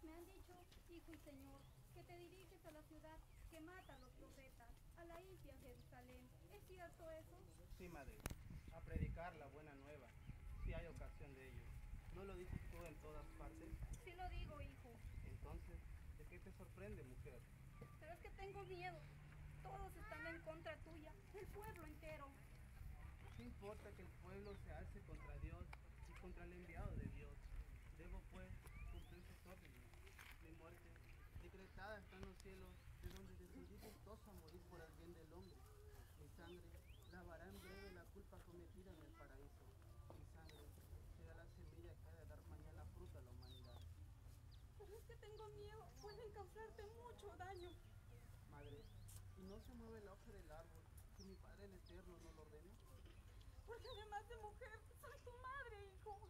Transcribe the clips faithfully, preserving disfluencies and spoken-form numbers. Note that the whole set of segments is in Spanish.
Me han dicho, hijo y señor, que te diriges a la ciudad que mata a los profetas, a la impia Jerusalén. ¿Es cierto eso? Sí, madre, a predicar la buena nueva, si hay ocasión de ello. ¿No lo dices tú en todas partes? Sí lo digo, hijo. Entonces, ¿de qué te sorprende, mujer? Pero es que tengo miedo. Todos están en contra tuya, el pueblo entero. ¿Qué importa que el pueblo se alce contra Dios y contra el enviado de Dios? Debo, pues, cumplir sus órdenes. Mi muerte, decretada está en los cielos, de donde descendiste todos a morir por el bien del hombre. Mi sangre lavará en breve la culpa cometida en el paraíso. Mi sangre será la semilla que ha de dar mañana fruto a la humanidad. Pero es que tengo miedo, pueden causarte mucho daño. Madre, ¿y no se mueve la hoja del árbol que mi Padre el Eterno no lo ordene? Porque además de mujer, soy tu madre, hijo.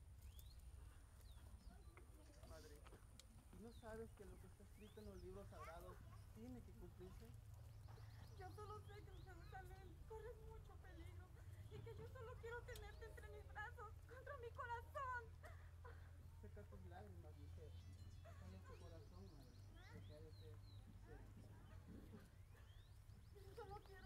Madre, ¿y no sabes que lo que está escrito en los libros sagrados tiene que cumplirse? Yo solo sé que en Jerusalén corres mucho peligro y que yo solo quiero tenerte entre mis brazos, contra mi corazón. Seca tus lágrimas, mujer. Calla tu corazón, madre. Lo que ha de ser, será. Yo solo quiero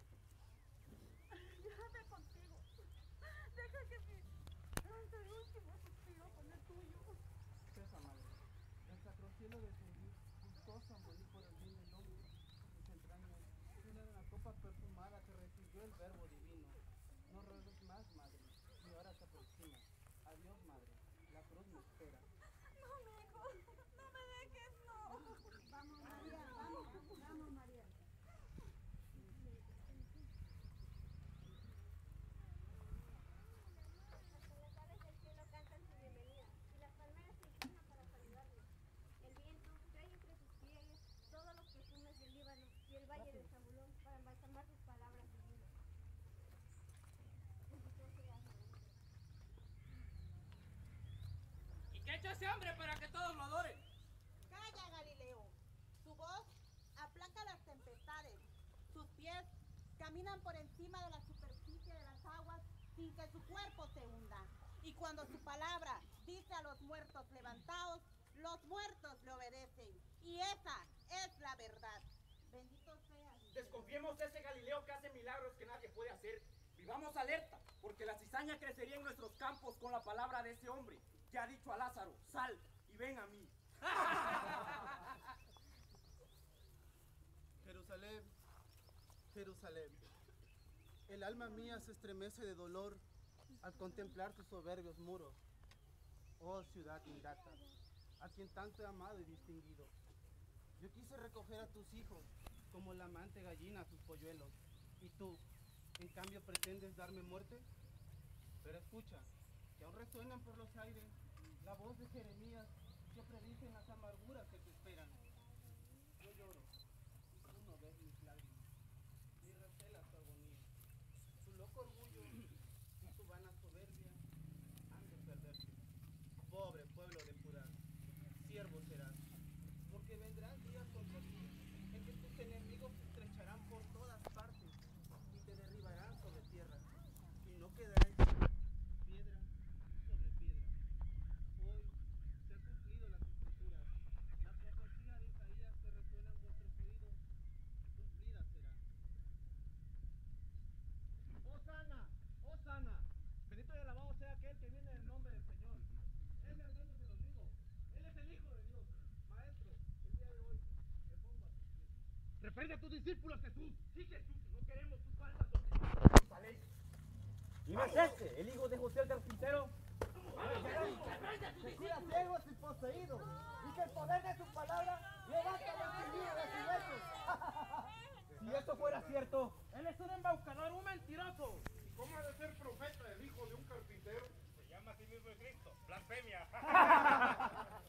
llevarme contigo. Deja que mi lance el último suspiro con el tuyo. Sepa, madre, el sacro cielo descendió gustoso a morir por el bien del hombre. Sus entrañas tienen la copa perfumada que recibió el verbo divino. No ruegues más, madre. Mi hora se aproxima. Adiós, madre. La cruz me espera. No, mi hijo, no me dejes, no. Vamos, María, vamos, vamos, María. Las aves del cielo cantan su bienvenida y las palmeras se inclinan para saludarle. El viento trae entre sus pliegues todos los perfumes del Líbano y el valle de Zabulón para embalsamar sus palabras divinas. ¿Y qué ha hecho ese hombre para que todos lo adoren? Calla, Galileo. Su voz aplaca las tempestades. Sus pies caminan por encima de la superficie de las aguas sin que su cuerpo se hunda. Y cuando su palabra dice a los muertos levantaos, los muertos le obedecen. Y esa es la verdad. Bendito sea. Desconfiemos de ese Galileo que hace milagros que nadie puede hacer. Vivamos alerta, porque la cizaña crecería en nuestros campos con la palabra de ese hombre que ha dicho a Lázaro, sal y ven a mí. Jerusalén, Jerusalén, el alma mía se estremece de dolor al contemplar tus soberbios muros. Oh ciudad ingrata, a quien tanto he amado y distinguido. Yo quise recoger a tus hijos como la amante gallina a sus polluelos, y tú, en cambio, pretendes darme muerte. Pero escucha, que aún resuenan por los aires la voz de Jeremías que predicen las amarguras que te esperan. Yo lloro, y tú no ves mis lágrimas, ni recelas tu agonía. Tu loco orgullo y tu vana soberbia han de perderse. Pobre pueblo de Judá, siervo serás, porque vendrán días contra ti en que tus enemigos te estrecharán por todas partes y te derribarán sobre tierra, y no quedará en ti piedra sobre piedra. Hoy se han cumplido las escrituras, la profecía de Isaías que resuena en vuestros oídos, cumplida será. ¡Hosana! ¡Hosana! Bendito y alabado sea aquel que viene en el nombre del Señor. Es verdad, se los digo. Él es el Hijo de Dios. Maestro, el día de hoy me pongo a tus pies. Reprende a tus discípulos, Jesús. Sí, Jesús, no queremos tus falsas doctrinas. ¿Y no es este, el hijo de José el carpintero? Que cura ciegos y poseídos, y que el poder de su palabra levanta a los caídos de sus huesos. Si esto fuera cierto, él es un embaucador, un mentiroso. ¿Y cómo ha de ser profeta el hijo de un carpintero? Se llama a sí mismo el Cristo. Blasfemia.